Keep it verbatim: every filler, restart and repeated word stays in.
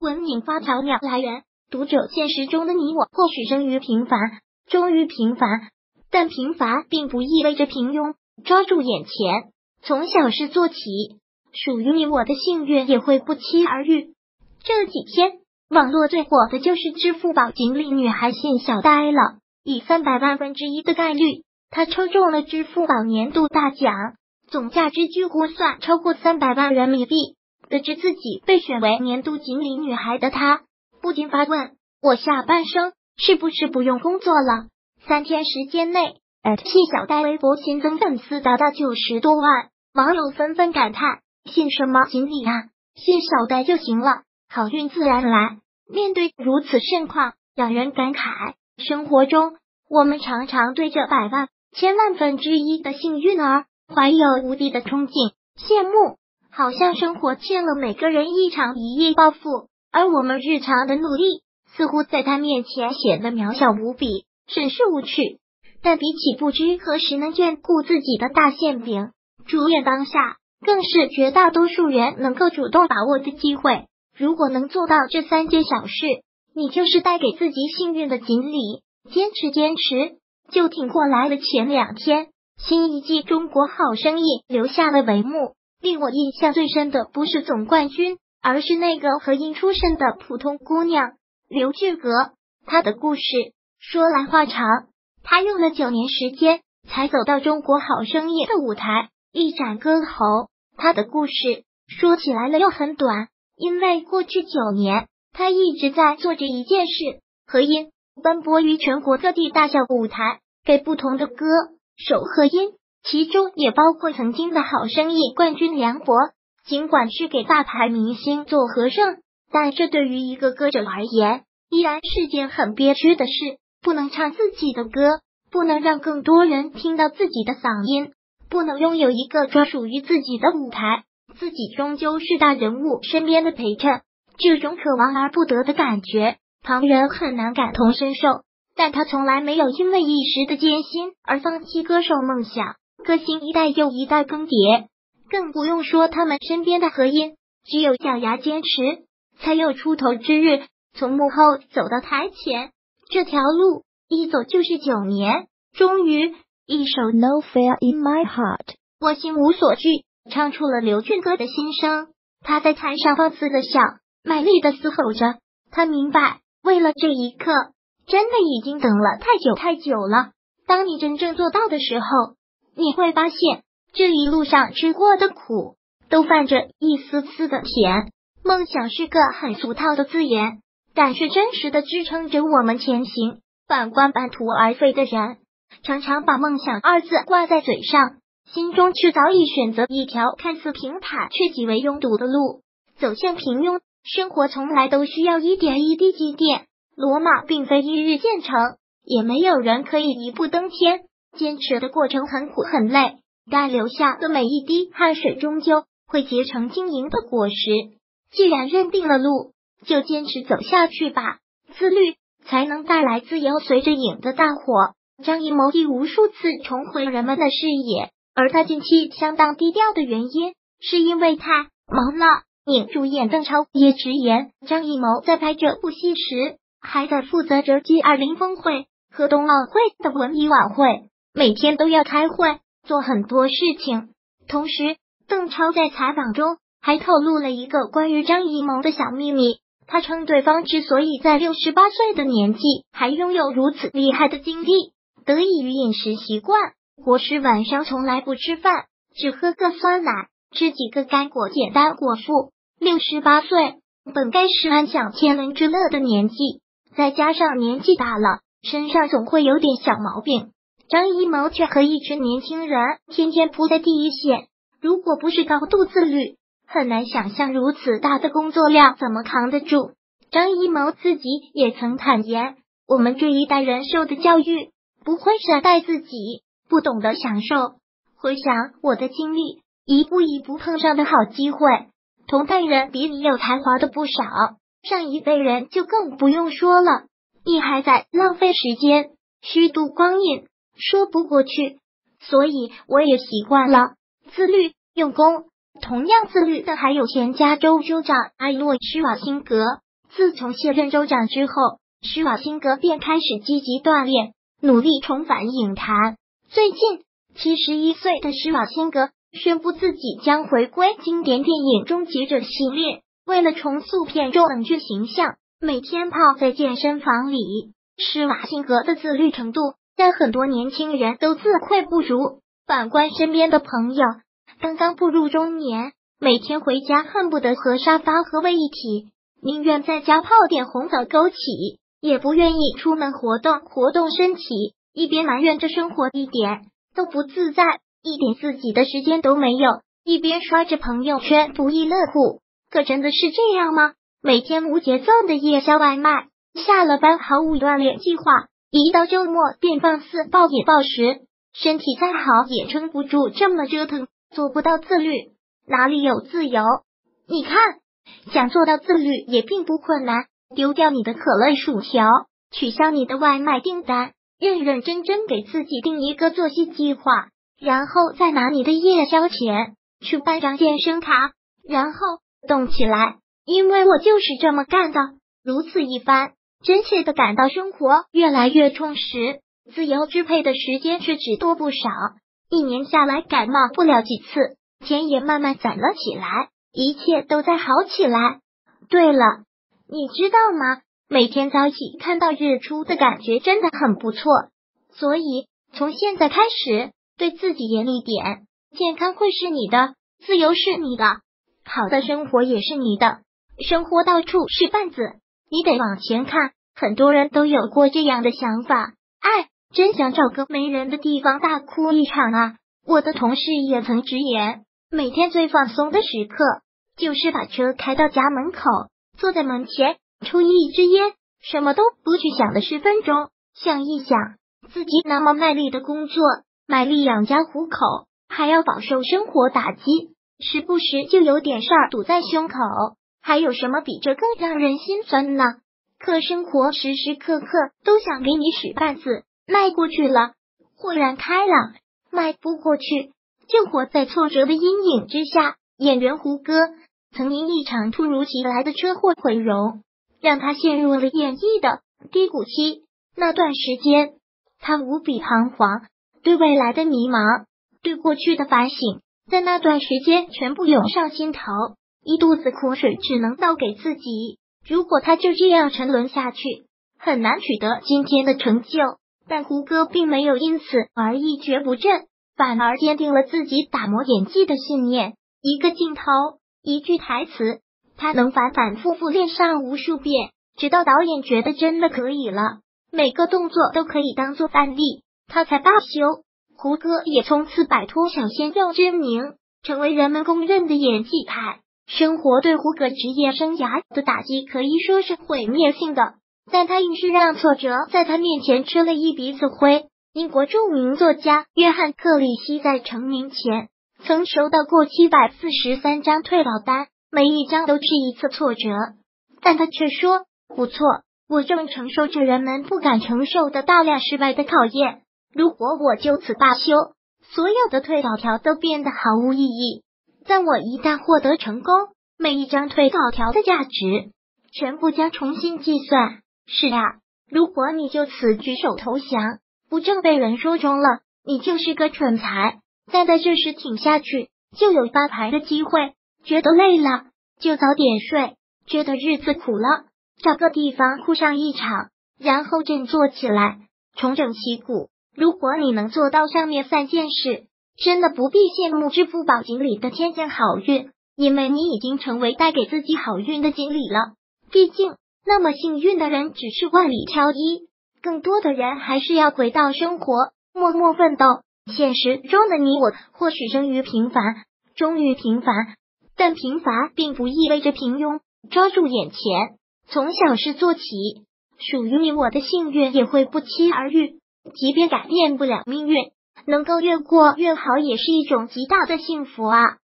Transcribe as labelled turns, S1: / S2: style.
S1: 文明发条鸟来源，读者，现实中的你我或许生于平凡，终于平凡，但平凡并不意味着平庸。抓住眼前，从小事做起，属于你我的幸运也会不期而遇。这几天，网络最火的就是支付宝锦鲤女孩信小呆了，以三百万分之一的概率，她抽中了支付宝年度大奖，总价值据估算超过三百万人民币。得知自己被选为年度锦鲤女孩的她，不禁发问：我下半生是不是不用工作了？三天时间内，信小呆微博新增粉丝达到九十多万，网友纷纷感叹：信什么锦鲤啊，信小呆就行了，好运自然来。面对如此盛况，让人感慨，生活中我们常常对这百万、千万分之一的幸运儿怀有无敌的憧憬、羡慕，好像生活欠了每个人一场一夜暴富，而我们日常的努力似乎在他面前显得渺小无比，甚是无趣。但比起不知何时能眷顾自己的大馅饼，祝愿当下更是绝大多数人能够主动把握的机会。如果能做到这三件小事，你就是带给自己幸运的锦鲤。坚持坚持，就挺过来了。前两天，新一季《中国好声音》留下了帷幕，令我印象最深的不是总冠军，而是那个和音出身的普通姑娘刘俊格。她的故事说来话长，她用了九年时间才走到中国好声音的舞台，一展歌喉。她的故事说起来了又很短，因为过去九年，她一直在做着一件事，和音，奔波于全国各地大小舞台，给不同的歌手和音，其中也包括曾经的好声音冠军梁博。尽管是给大牌明星做和声，但这对于一个歌者而言，依然是件很憋屈的事。不能唱自己的歌，不能让更多人听到自己的嗓音，不能拥有一个专属于自己的舞台，自己终究是大人物身边的陪衬。这种可望而不得的感觉，旁人很难感同身受，但他从来没有因为一时的艰辛而放弃歌手梦想。歌星一代又一代更迭，更不用说他们身边的和音，只有咬牙坚持，才有出头之日。从幕后走到台前，这条路一走就是九年，终于一首 No Fear in My Heart， 我心无所惧，唱出了刘俊歌的心声。他在台上放肆的笑，卖力的嘶吼着，他明白，为了这一刻，真的已经等了太久太久了。当你真正做到的时候，你会发现，这一路上吃过的苦，都泛着一丝丝的甜。梦想是个很俗套的字眼，但是真实的支撑着我们前行。反观半途而废的人，常常把梦想二字挂在嘴上，心中却早已选择一条看似平坦却极为拥堵的路，走向平庸。生活从来都需要一点一滴积淀，罗马并非一日建成，也没有人可以一步登天。坚持的过程很苦很累，但留下的每一滴汗水终究会结成晶莹的果实。既然认定了路，就坚持走下去吧。自律才能带来自由。随着影的大火，张艺谋已无数次重回人们的视野，而他近期相当低调的原因，是因为太忙了。影主演邓超也直言，张艺谋在拍这部戏时，还在负责着 G 二十 峰会和冬奥会的文艺晚会，每天都要开会，做很多事情。同时，邓超在采访中还透露了一个关于张艺谋的小秘密，他称对方之所以在六十八岁的年纪还拥有如此厉害的精力，得益于饮食习惯。国师晚上从来不吃饭，只喝个酸奶，吃几个干果，简单果腹。六十八岁本该是安享天伦之乐的年纪，再加上年纪大了，身上总会有点小毛病。张艺谋却和一群年轻人天天扑在第一线，如果不是高度自律，很难想象如此大的工作量怎么扛得住。张艺谋自己也曾坦言，我们这一代人受的教育，不会善待自己，不懂得享受。回想我的经历，一步一步碰上的好机会，同代人比你有才华的不少，上一辈人就更不用说了。你还在浪费时间，虚度光阴，说不过去。所以我也习惯了自律用功。同样自律的还有前加州州长埃洛施瓦辛格。 自从卸任州长之后，施瓦辛格便开始积极锻炼，努力重返影坛。最近，七十一岁的施瓦辛格宣布自己将回归经典电影《终结者》系列。为了重塑片中冷峻形象，每天泡在健身房里。施瓦辛格的自律程度让很多年轻人都自愧不如。反观身边的朋友，刚刚步入中年，每天回家恨不得和沙发合为一体，宁愿在家泡点红枣枸杞，也不愿意出门活动活动身体，一边埋怨着生活一点都不自在，一点自己的时间都没有，一边刷着朋友圈不亦乐乎。可真的是这样吗？每天无节奏的夜宵外卖，下了班毫无锻炼计划，一到周末便放肆暴饮暴食，身体再好也撑不住这么折腾，做不到自律，哪里有自由？你看，想做到自律也并不困难，丢掉你的可乐薯条，取消你的外卖订单，认认真真给自己定一个作息计划，然后再拿你的夜宵钱去办张健身卡，然后动起来，因为我就是这么干的。如此一番，真切的感到生活越来越充实，自由支配的时间却只多不少。一年下来感冒不了几次，钱也慢慢攒了起来，一切都在好起来。对了，你知道吗？每天早起看到日出的感觉真的很不错，所以从现在开始对自己严厉点，健康会是你的，自由是你的，好的生活也是你的。生活到处是绊子，你得往前看。很多人都有过这样的想法，哎，真想找个没人的地方大哭一场啊。我的同事也曾直言，每天最放松的时刻就是把车开到家门口，坐在门前抽一支烟，什么都不去想的十分钟，想一想自己那么卖力的工作，卖力养家糊口，还要饱受生活打击，时不时就有点事儿堵在胸口，还有什么比这更让人心酸呢？可生活时时刻刻都想给你使绊子，迈过去了豁然开朗，迈不过去就活在挫折的阴影之下。演员胡歌曾因一场突如其来的车祸毁容，让他陷入了演艺的低谷期。那段时间他无比彷徨，对未来的迷茫，对过去的反省，在那段时间全部涌上心头，一肚子苦水只能倒给自己。如果他就这样沉沦下去，很难取得今天的成就。但胡歌并没有因此而一蹶不振，反而坚定了自己打磨演技的信念。一个镜头，一句台词，他能反反复复练上无数遍，直到导演觉得真的可以了，每个动作都可以当做范例，他才罢休。胡歌也从此摆脱小鲜肉之名，成为人们公认的演技派。生活对胡歌职业生涯的打击可以说是毁灭性的，但他硬是让挫折在他面前吃了一鼻子灰。英国著名作家约翰克里希在成名前曾收到过七百四十三张退稿单，每一张都是一次挫折，但他却说，不错，我正承受着人们不敢承受的大量失败的考验，如果我就此罢休，所有的退稿条都变得毫无意义。但我一旦获得成功，每一张退稿条的价值全部将重新计算。是啊，如果你就此举手投降，不正被人说中了，你就是个蠢材。但在这时挺下去，就有发牌的机会。觉得累了，就早点睡；觉得日子苦了，找个地方哭上一场，然后振作起来，重整旗鼓。如果你能做到上面三件事，真的不必羡慕支付宝经理的天降好运，因为你已经成为带给自己好运的经理了。毕竟那么幸运的人只是万里挑一，更多的人还是要回到生活，默默奋斗。现实中的你我或许生于平凡，终于平凡，但平凡并不意味着平庸。抓住眼前，从小事做起，属于你我的幸运也会不期而遇。即便改变不了命运，能够越过越好也是一种极大的幸福啊。